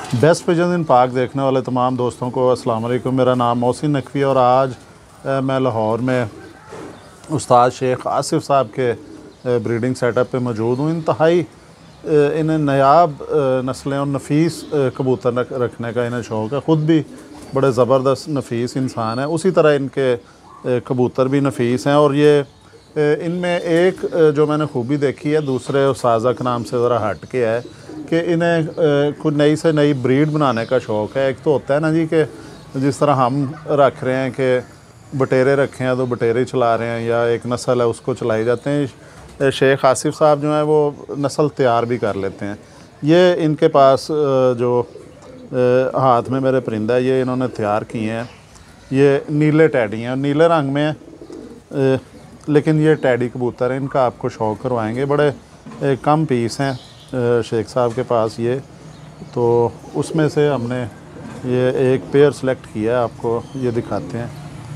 Best pigeon इन पाक देखने वाले तमाम दोस्तों को अस्सलाम वालेकुम। मेरा नाम मोहसिन नकवी और आज मैं लाहौर में उस्ताद शेख आसिफ साहब के ब्रीडिंग सेटअप पे मौजूद हूँ। इंतहाई इन्हें नायाब नस्लें और नफीस कबूतर रखने का इन्हें शौक़ है। ख़ुद भी बड़े ज़बरदस्त नफीस इंसान है, उसी तरह इनके कबूतर भी नफीस हैं। और ये इनमें एक जो मैंने खूबी देखी है दूसरे उस्ताज़ के नाम से ज़रा हट के है कि इन्हें कुछ नई से नई ब्रीड बनाने का शौक़ है। एक तो होता है ना जी कि जिस तरह हम रख रहे हैं कि बटेरे रखे हैं तो बटेरे चला रहे हैं, या एक नस्ल है उसको चलाई जाते हैं। शेख आसिफ साहब जो हैं वो नस्ल तैयार भी कर लेते हैं। ये इनके पास जो हाथ में मेरे परिंदा है ये इन्होंने तैयार किए हैं। ये नीले टैडी हैं, नीले रंग में है, लेकिन ये टैडी कबूतर हैं। इनका आपको शौक़ करवाएंगे। बड़े कम पीस हैं शेख साहब के पास ये, तो उसमें से हमने ये एक पेयर सेलेक्ट किया है, आपको ये दिखाते हैं।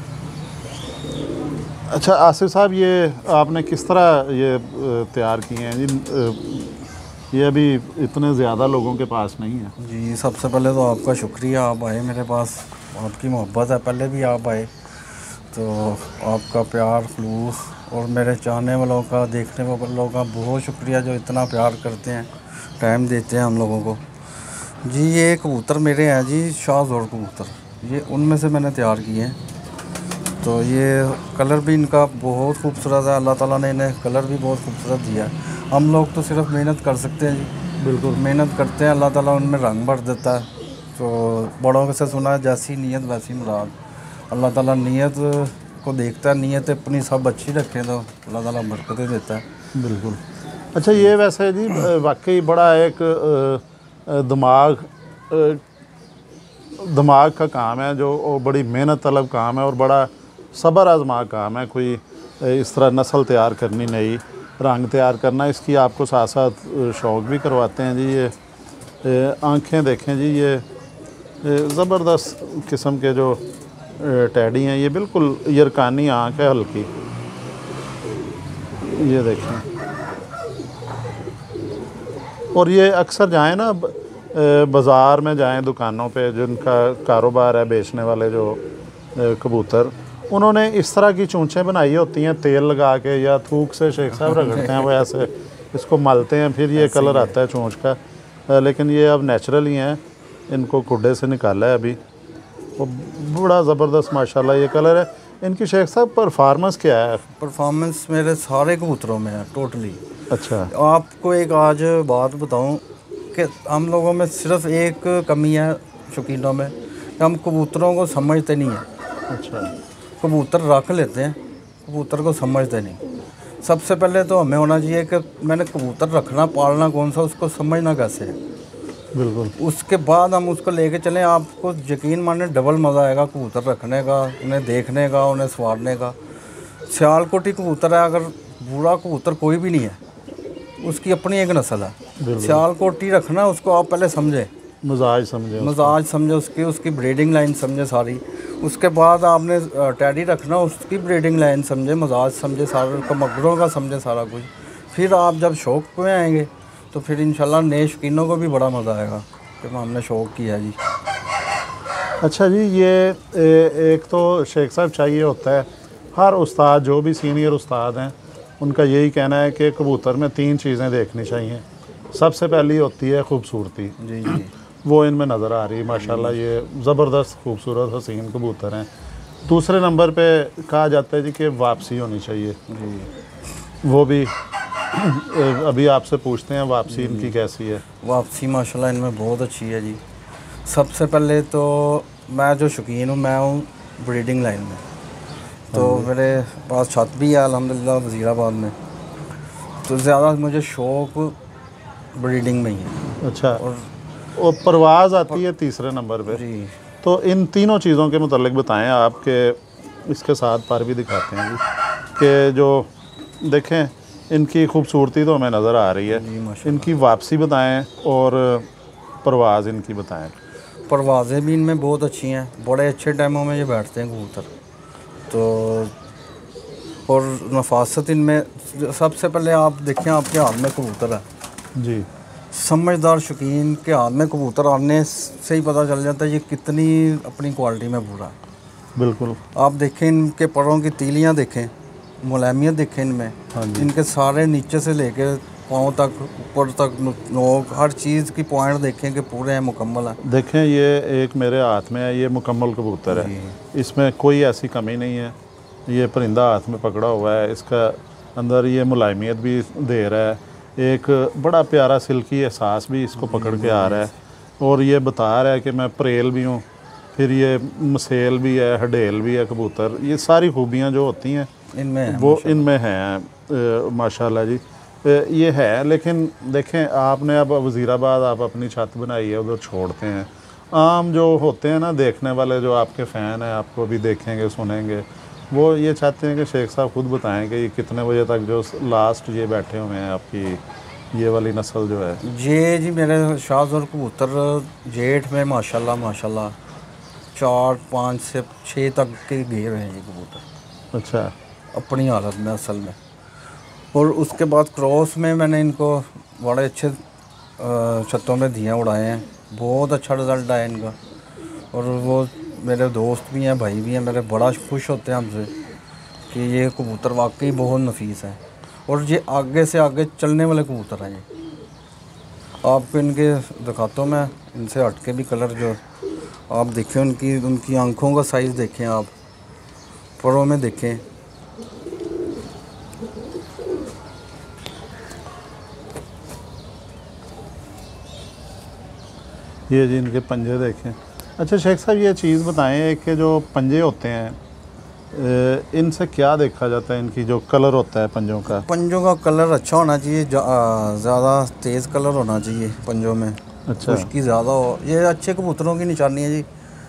अच्छा आसिफ साहब, ये आपने किस तरह ये तैयार किए हैं जी? ये अभी इतने ज़्यादा लोगों के पास नहीं है जी। सबसे पहले तो आपका शुक्रिया, आप आए मेरे पास, आपकी मोहब्बत है, पहले भी आप आए तो आपका प्यार खलूस और मेरे चाहने वालों का, देखने वालों का बहुत शुक्रिया जो इतना प्यार करते हैं, टाइम देते हैं हम लोगों को। जी ये कबूतर मेरे हैं जी, शाहज़ोर कबूतर, ये उनमें से मैंने तैयार किए हैं। तो ये कलर भी इनका बहुत खूबसूरत है, अल्लाह ताला ने इन्हें कलर भी बहुत खूबसूरत दिया है। हम लोग तो सिर्फ मेहनत कर सकते हैं जी, बिल्कुल मेहनत करते हैं, अल्लाह ताला उनमें रंग भर देता है। तो बड़ों से सुना है जैसी नीयत वैसी मुराद, अल्लाह ताला नीयत को देखता है, नीयत अपनी सब अच्छी रखें तो अल्लाह ताला बरकतें देता है। बिल्कुल। अच्छा ये वैसे जी वाकई बड़ा एक दिमाग का काम है, जो बड़ी मेहनत तलब काम है और बड़ा सब्र आजमा काम है। कोई इस तरह नस्ल तैयार करनी, नई रंग तैयार करना, इसकी आपको साथ साथ शौक़ भी करवाते हैं जी। ये आँखें देखें जी, ये ज़बरदस्त किस्म के जो टैडी हैं, ये बिल्कुल यरकानी आँख है हल्की, ये देखें। और ये अक्सर जाएं ना बाज़ार में जाएं, दुकानों पे जिनका कारोबार है, बेचने वाले जो कबूतर, उन्होंने इस तरह की चूंचें बनाई होती हैं तेल लगा के या थूक से शेख साहब रगड़ते हैं, वो ऐसे इसको मलते हैं, फिर ये कलर आता है चोंच का। लेकिन ये अब नेचुरल ही हैं, इनको खुडे से निकाला है अभी। वो बड़ा ज़बरदस्त माशाल्लाह ये कलर है। इनकी शेख साहब परफॉर्मेंस क्या है? परफॉर्मेंस मेरे सारे कबूतरों में है टोटली। अच्छा, आपको एक आज बात बताऊं कि हम लोगों में सिर्फ एक कमी है शौकीनों में, कि हम कबूतरों को समझते नहीं हैं। अच्छा, कबूतर रख लेते हैं, कबूतर को समझते नहीं। सबसे पहले तो हमें होना चाहिए कि मैंने कबूतर रखना, पालना कौन सा, उसको समझना कैसे है। बिल्कुल। उसके बाद हम उसको लेके चलें, आपको यकीन माने डबल मज़ा आएगा कबूतर रखने का, उन्हें देखने का, उन्हें संवारने का। सियालकोटी कबूतर है, अगर बुरा कबूतर कोई भी नहीं है, उसकी अपनी एक नस्ल है। सियालकोटी रखना, उसको आप पहले समझें, मजाज समझे उसकी ब्रीडिंग लाइन समझे सारी। उसके बाद आपने टैडी रखना, उसकी ब्रीडिंग लाइन समझे, मजाज समझे, सारा मगरों का समझे सारा कुछ। फिर आप जब शौक़ में आएंगे तो फिर इंशाल्लाह नए शौकीनों को भी बड़ा मज़ा आएगा कि हमने शौक़ किया जी। अच्छा जी, ये एक तो शेख साहब चाहिए होता है, हर उस्ताद जो भी सीनियर उस्ताद हैं उनका यही कहना है कि कबूतर में 3 चीज़ें देखनी चाहिए। सबसे पहली होती है खूबसूरती जी जी, वो इनमें नज़र आ रही है माशाल्लाह, ये ज़बरदस्त खूबसूरत हसीन कबूतर हैं। दूसरे नंबर पे कहा जाता है जी कि वापसी होनी चाहिए जी। वो भी अभी आपसे पूछते हैं वापसी इनकी कैसी है? वापसी माशाल्लाह इनमें बहुत अच्छी है जी। सबसे पहले तो मैं जो शौकीन हूँ, मैं हूँ ब्रीडिंग लाइन में, तो मेरे पास छत भी है अल्हम्दुलिल्लाह वज़ीराबाद में, तो ज़्यादा मुझे शौक़ ब्रीडिंग में ही है। अच्छा, और परवाज़ आती है तीसरे नंबर पे जी। तो इन तीनों चीज़ों के मुतालिक बताएं आप, के इसके साथ पर भी दिखाते हैं जी कि जो देखें इनकी खूबसूरती तो हमें नज़र आ रही है, इनकी वापसी बताएं और परवाज़ इनकी बताएं। परवाज़ें भी इनमें बहुत अच्छी हैं, बड़े अच्छे टाइमों में ये बैठते हैं कबूतर। तो और नफासत इनमें, सबसे पहले आप देखें आपके हाथ में कबूतर है जी, समझदार शौकीन के हाथ में कबूतर आने से ही पता चल जाता है ये कितनी अपनी क्वालिटी में पूरा है। बिल्कुल। आप देखें इनके परों की तीलियां देखें, मुलायमियत देखें इनमें, इनके सारे नीचे से लेके पाँव तक ऊपर तक नोक हर चीज़ की पॉइंट देखें कि पूरे हैं, मुकम्मल है। देखें ये एक मेरे हाथ में है, ये मुकम्मल कबूतर है, इसमें कोई ऐसी कमी नहीं है। ये परिंदा हाथ में पकड़ा हुआ है, इसका अंदर ये मुलायमियत भी दे रहा है, एक बड़ा प्यारा सिल्की एहसास भी इसको पकड़ के आ रहा है, और ये बता रहा है कि मैं परेल भी हूँ, फिर ये मसेल भी है, हडेल भी है कबूतर। ये सारी खूबियाँ जो होती हैं इनमें वो इनमें हैं माशाल्लाह जी। ये है, लेकिन देखें आपने अब वज़ीराबाद आप अपनी छत बनाई है, उधर छोड़ते हैं। आम जो होते हैं ना देखने वाले, जो आपके फ़ैन हैं, आपको भी देखेंगे सुनेंगे, वो ये चाहते हैं कि शेख साहब खुद बताएं कि ये कितने बजे तक जो लास्ट ये बैठे हुए हैं आपकी ये वाली नस्ल जो है। ये जी मेरे शाहज़ोर कबूतर जेठ में माशाल्लाह माशाल्लाह 4, 5 से 6 तक के गए हुए हैं ये कबूतर। अच्छा। अपनी हालत में असल में। और उसके बाद क्रॉस में मैंने इनको बड़े अच्छे छतों में दिए उड़ाए हैं, बहुत अच्छा रिज़ल्ट आया इनका। और वो मेरे दोस्त भी हैं, भाई भी हैं मेरे, बड़ा खुश होते हैं हमसे कि ये कबूतर वाकई बहुत नफीस है, और ये आगे से आगे चलने वाले कबूतर हैं। ये आपको इनके दिखाता हूँ मैं, इनसे हट के भी कलर जो आप देखें, उनकी आंखों का साइज़ देखें, आप परों में देखें। ये जी इनके पंजे देखें। अच्छा शेख साहब ये चीज़ बताएं कि जो पंजे होते हैं इनसे क्या देखा जाता है, इनकी जो कलर होता है पंजों का? पंजों का कलर अच्छा होना चाहिए, ज़्यादा तेज़ कलर होना चाहिए पंजों में। अच्छा। खुश्की ज़्यादा हो, ये अच्छे कबूतरों की निशानी है जी।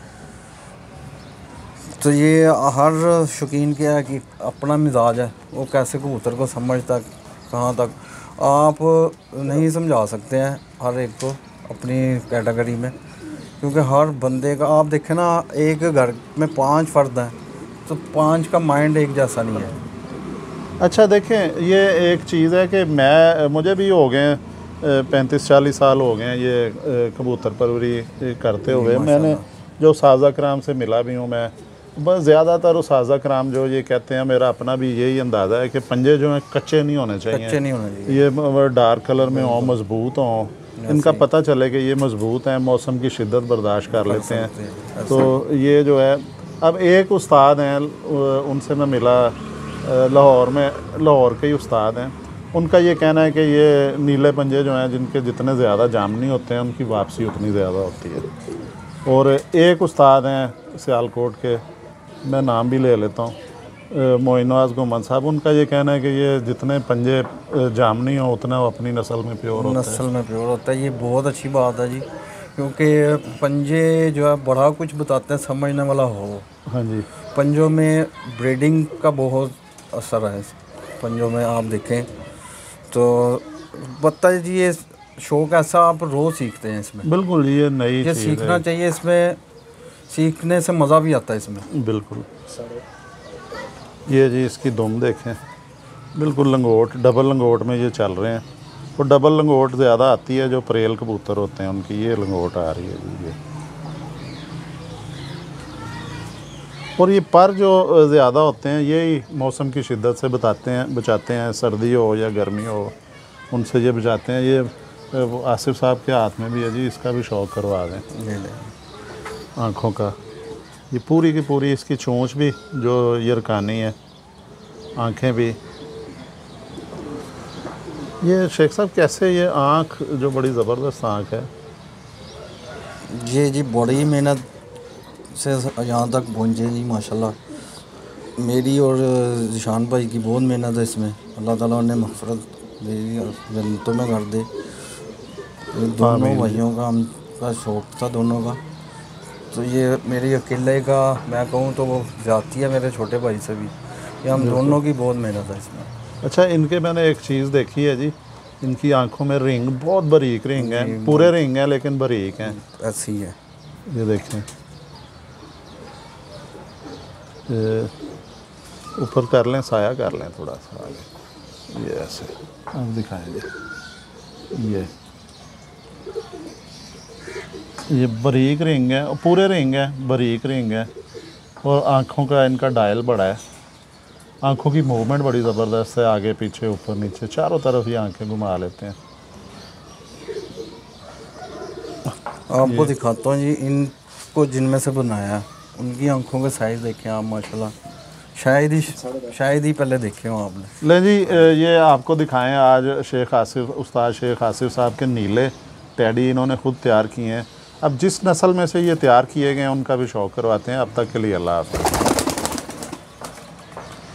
तो ये हर शौकीन क्या है कि अपना मिजाज है, वो कैसे कबूतर को समझता, कहाँ तक आप नहीं समझा सकते हैं हर एक को अपनी कैटेगरी में, क्योंकि हर बंदे का आप देखें ना, एक घर में 5 फर्द हैं तो 5 का माइंड एक जैसा नहीं है। अच्छा देखें, ये एक चीज़ है कि मुझे भी हो गए 35-40 साल हो गए हैं ये कबूतर परवरी करते हुए। मैंने जो साज़ा कराम से मिला भी हूँ मैं, बस ज़्यादातर वो साज़ा कराम जो ये कहते हैं, मेरा अपना भी यही अंदाज़ा है कि पंजे जो हैं कच्चे नहीं होने चाहिए, कच्चे नहीं होने चाहिए, ये डार्क कलर में हों, मजबूत हों, इनका पता चले कि ये मजबूत हैं, मौसम की शिद्दत बर्दाश्त कर लेते हैं। तो ये जो है, अब एक उस्ताद हैं उनसे मैं मिला लाहौर में, लाहौर के ही उस्ताद हैं, उनका ये कहना है कि ये नीले पंजे जो हैं जिनके जितने ज़्यादा जामनी होते हैं उनकी वापसी उतनी ज़्यादा होती है। और एक उस्ताद हैं सियालकोट के, मैं नाम भी ले लेता हूँ, मोइनवाज गुमन साहब, उनका ये कहना है कि ये जितने पंजे जामनी हो उतना वो अपनी नस्ल में प्योर होता है। नस्ल में प्योर होता है, ये बहुत अच्छी बात है जी, क्योंकि पंजे जो है बड़ा कुछ बताते हैं, समझने वाला हो। हाँ जी। पंजों में ब्रीडिंग का बहुत असर है, पंजों में आप देखें तो पता है जी, ये शौक ऐसा आप रोज़ सीखते हैं इसमें। बिल्कुल, ये नई ये सीखना चाहिए, इसमें सीखने से मज़ा भी आता है इसमें। बिल्कुल। ये जी इसकी दुम देखें, बिल्कुल लंगोट, डबल लंगोट में ये चल रहे हैं, और डबल लंगोट ज़्यादा आती है जो परेल कबूतर होते हैं उनकी, ये लंगोट आ रही है जी ये। और ये पर जो ज़्यादा होते हैं यही मौसम की शिद्दत से बचाते हैं, सर्दी हो या गर्मी हो उनसे ये बचाते हैं। ये आसिफ साहब के हाथ में भी है जी, इसका भी शौक़ करवा दें आँखों का। ये पूरी की पूरी इसकी चोंच भी जो यरकानी है, आँखें भी। ये शेख साहब कैसे, ये आँख जो बड़ी ज़बरदस्त आँख है, ये जी बड़ी मेहनत से यहाँ तक पहुँचे जी माशाल्लाह। मेरी और जिशान भाई की बहुत मेहनत है इसमें, अल्लाह ताला उन्हें मग़फ़िरत दे, जन्नतों में कर दे। दोनों भाइयों का हमका शौक़ था दोनों का, तो ये मेरी अकेले का मैं कहूँ तो वो जाती है मेरे छोटे भाई से भी, ये हम दोनों की बहुत मेहनत है इसमें। अच्छा, इनके मैंने एक चीज़ देखी है जी, इनकी आंखों में रिंग बहुत बारीक रिंग है, पूरे रिंग है लेकिन बारीक हैं, ऐसी है। ये देखें, ऊपर कर लें, साया कर लें थोड़ा सा आगे, ये ऐसे आप दिखाएंगे, ये ये बारीक रिंग है, पूरे रिंग है, बारीक रिंग है और आँखों का इनका डायल बड़ा है। आँखों की मूवमेंट बड़ी ज़बरदस्त है, आगे पीछे ऊपर नीचे चारों तरफ ये आँखें घुमा लेते हैं। आपको दिखाता हूँ जी, इनको जिनमें से बनाया है, उनकी आंखों के साइज़ देखें आप माशाल्लाह, शायद ही पहले देखे हो आपने। ले जी, ये आपको दिखाएं आज शेख आसिफ, उस्ताद शेख आसिफ साहब के नीले टैडी इन्होंने ख़ुद तैयार किए हैं। अब जिस नस्ल में से ये तैयार किए गए हैं उनका भी शौक़ करवाते हैं। अब तक के लिए अल्लाह हाफ़िज़।